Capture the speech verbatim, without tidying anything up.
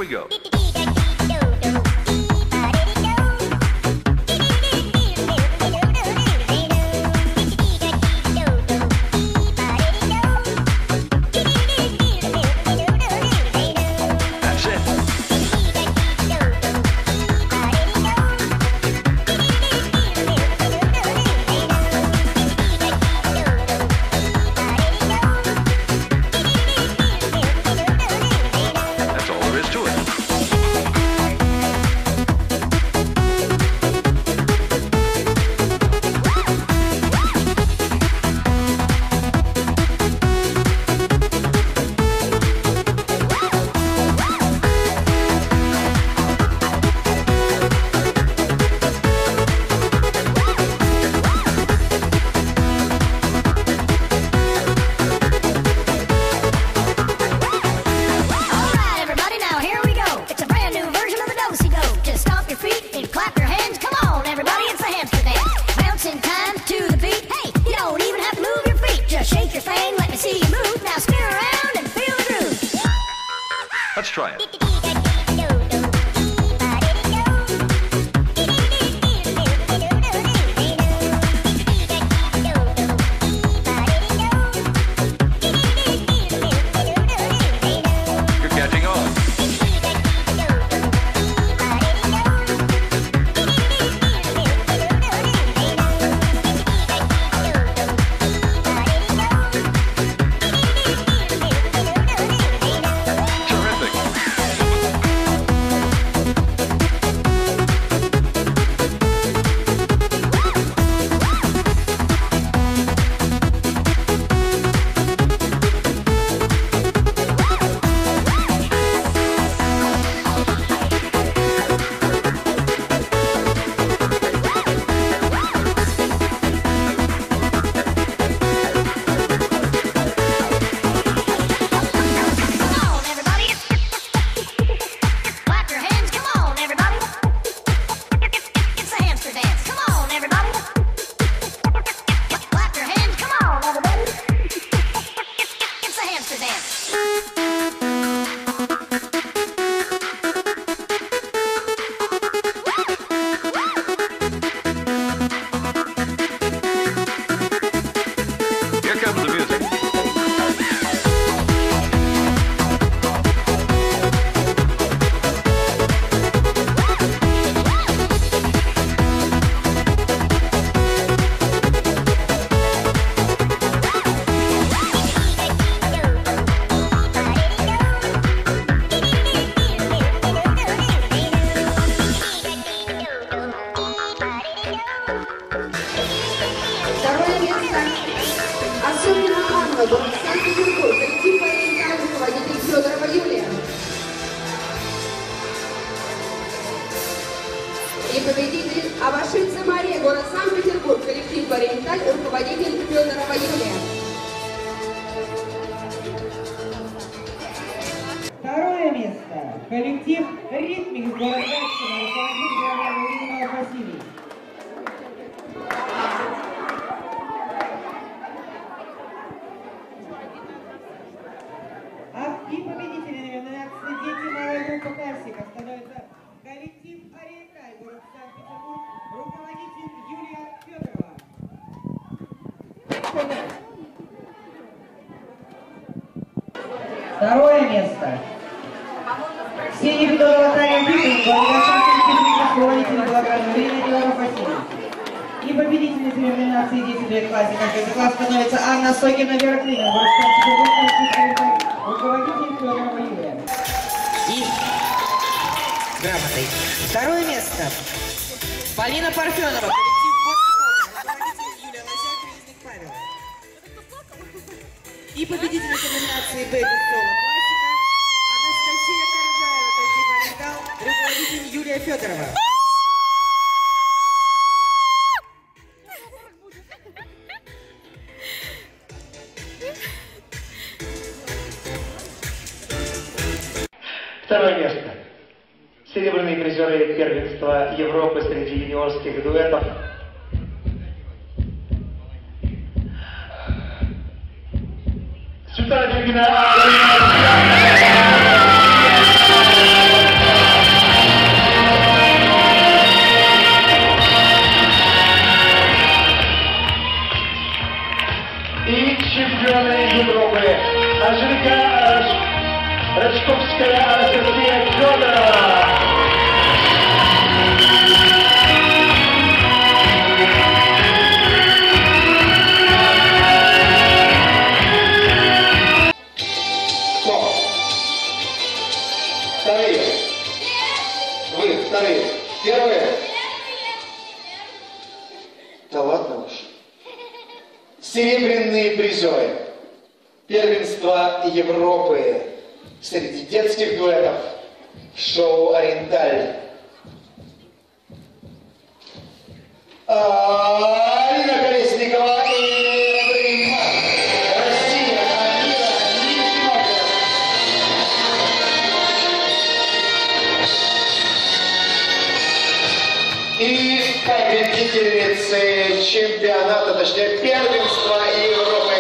we go. Let's try it. You're catching on. Второе место. Особенно Анна, город Санкт-Петербург, коллектив «Ориенталь», руководитель Федорова Юлия. И победитель Авашидзе Мария, город Санкт-Петербург, коллектив «Ориенталь», руководитель Федорова Юлия. Второе место. Коллектив «Ритмикс», город Гатчина, руководитель Иванов Василий. И победителями номинации «Дети малой группы классика» становится коллектив «Ориенталь», город Санкт-Петербург, руководитель Юлия Федорова. Второе место. Ксения Федорова, Таня Федорова, руководитель Белограда, Ирина Иванов Василий. И победительницей номинации «Дети малой классика» класс становится Анна Сокина, Вера Климова, город Санкт-Петербург, руководитель Федорова Юлия. И грамотой. Второе место. Полина Парфенова, коллектив «Босс», руководитель Юлия Лосяк, Резник Павел. И победительница номинации «Бэби Соло классика» Анастасия Коржаева, коллектив «Ориентал», руководитель Юлия Федорова. Второе место. Серебряные призеры первенства Европы среди юниорских дуэтов. Светлана Юрьевна. Рачковская Анастасия Федорова. Вторые. Вы, вторые. Первые. Да ладно уж. Серебряные призеры. Первенство Европы среди детских дуэтов. Шоу «Ориенталь». Алина Колесникова и Римма. Россия, Амира, Нижнего. И победительницы чемпионата, точнее первенства Европы